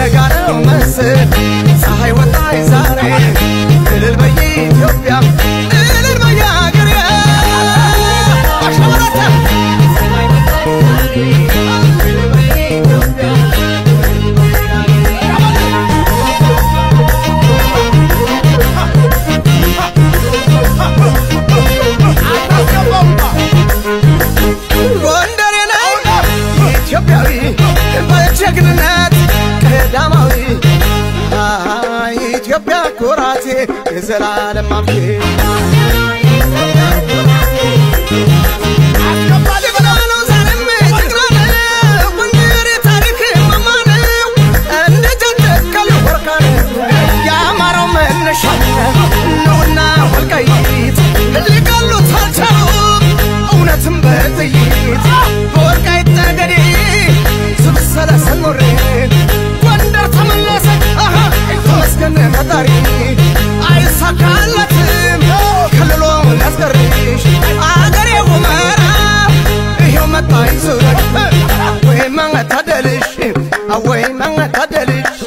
በጋራው መስል ፀሐይ ወጣይ ዛሬ እልል በይ ኢትዮጵያ እልል በይ አገሬ አሽወራታ ፀሐይ ወጣይ ዛሬ እልል በይ ኢትዮጵያ በጀግንነት ቀዳማዊ ኢትዮጵያ ኩራቴ የዘላለም አምቴ አስከባሪ ብለው ዛሬም ጀግናነው ወንድሬ ታሪክ ማማነው እንደ ጀንደቀል ወርቃነ ያማረው መነሻ ነውና ወልቃይት ሊቀሉት አልቻሉም እውነትም በጥይት በወልቃይት ጠገዴ ሰለሰኖሬ ወንደር ተመለሰ ተመስገን ፈጣሪ አይሳካለትም ከልሎ ላስቀርሽ አገሬ ሁመራ ይኸው መጣ ይዞረሽ ወይ ማን ታደልሽ ወይ ማን ታደልሽ